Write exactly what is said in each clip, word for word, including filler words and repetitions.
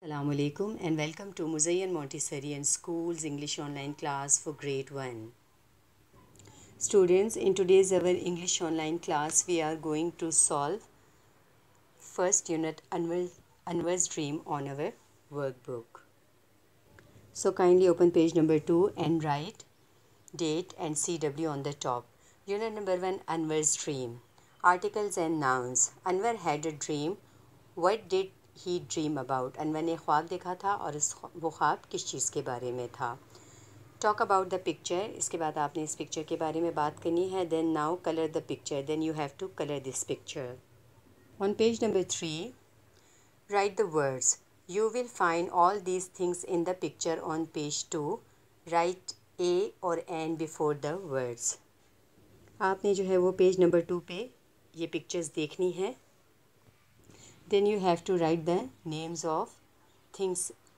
Assalamu alaikum and welcome to Muzayyan Montessori and School's English online class for grade one. Students, in today's our English online class we are going to solve first unit Anwar, Anwar's dream on our workbook. So kindly open page number two and write date and C W on the top. Unit number one, Anwar's dream. Articles and nouns. Anwar had a dream. What did he dream about? Anwar ने ख्वाब देखा था और इस वो ख्वाब किस चीज़ के बारे में था? Talk about the picture. इसके बाद आपने इस पिक्चर के बारे में बात करनी है. Then now colour the picture. Then you have to colour this picture. On page number three write the words. You will find all these things in the picture on page two. Write a और an before the words. आपने जो है वो page number two पे ये pictures देखनी है. Then you have to write the names of things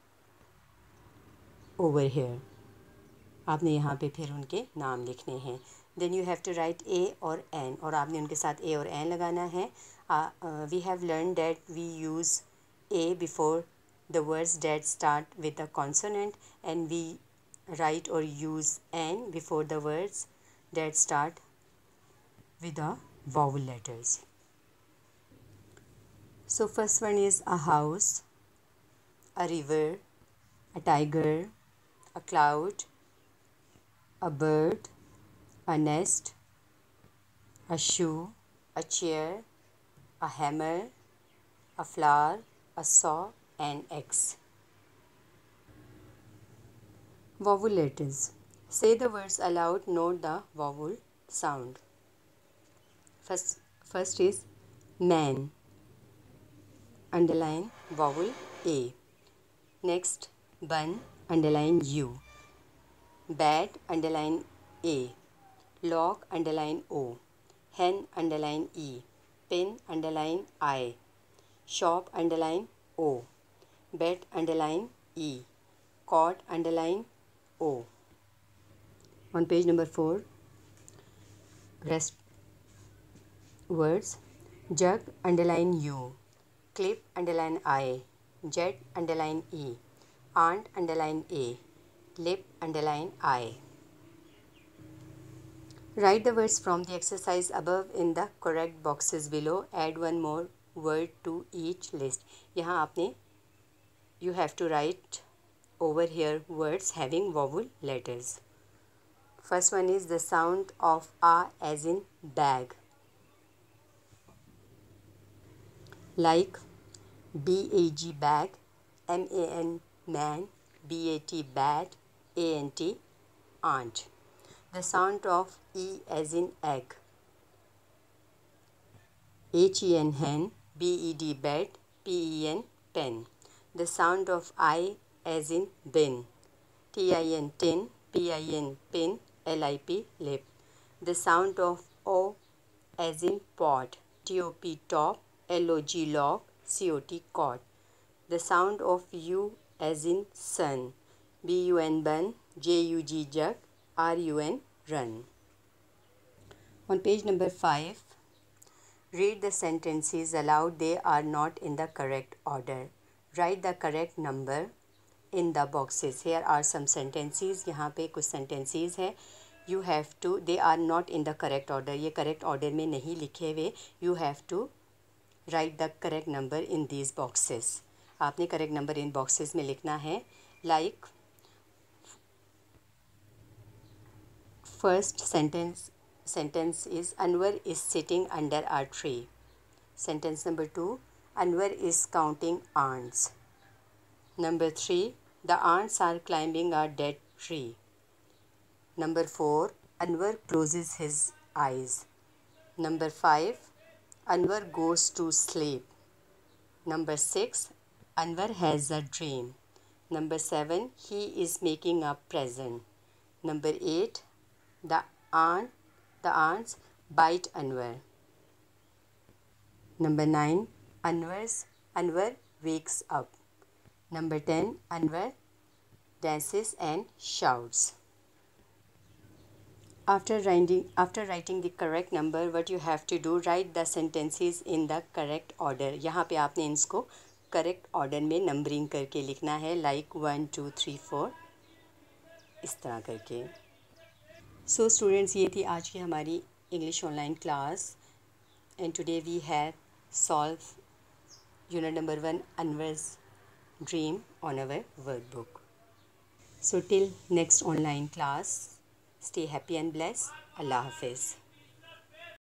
over here. आपने यहाँ पे फिर उनके नाम लिखने हैं. Then you have to write A और N और आपने उनके साथ A और N लगाना है. uh, uh, we have learned that we use A before the words that start with a consonant and we write or use N before the words that start with the vowel letters. So first one is a house, a river, a tiger, a cloud, a bird, a nest, a shoe, a chair, a hammer, a flower, a saw and X. Vowel letters. Say the words aloud, note the vowel sound. First, first is man. Underline vowel A. Next, bun, underline U. Bat, underline A. Log, underline O. Hen, underline E. Pin, underline I. Shop, underline O. Bet, underline E. Cot, underline O. On page number four, rest words. Jug, underline U. Clip, underline I. Jet, underline E. Aunt, underline A. Lip, underline I. Write the words from the exercise above in the correct boxes below. Add one more word to each list. यहाँ आपने you have to write over here words having vowel letters. First one is the sound of A as in bag. Like B A G bag, M A N man, B A T bat, A N T aunt. The sound of E as in egg. H E N hen, B E D bed, P E N pen. The sound of I as in bin. T I N tin, P I N pin, L I P lip. The sound of O as in pot. T O P top, L O G log, C O T cot. The sound of U as in sun. B U N bun, J U G jug, R U N run. On page number five, read the sentences aloud. They are not in the correct order. Write the correct number in the boxes. Here are some sentences. यहाँ पे कुछ sentences है. You have to, they are not in the correct order. ये correct order में नहीं लिखे हुए. You have to write the correct number in these boxes. आपने correct number in boxes में लिखना है. Like first sentence sentence is Anwar is sitting under a tree. Sentence number two, Anwar is counting ants. Number three, the ants are climbing a dead tree. Number four, Anwar closes his eyes. Number five, Anwar goes to sleep. Number six, Anwar has a dream. Number seven, he is making a present. Number eight, the ant, the ants bite Anwar. Number nine, Anwar's, Anwar wakes up. Number ten, Anwar dances and shouts. After writing, after writing the correct number, what you have to do, write the sentences in the correct order. यहाँ पे आपने इनको correct order में numbering करके लिखना है, like one two three four, इस तरह करके। सो स्टूडेंट्स, ये थी आज की हमारी English online class, and today we have solve unit number one, Anwar's dream, on our workbook. So till next online class, stay happy and blessed. Allah Hafiz.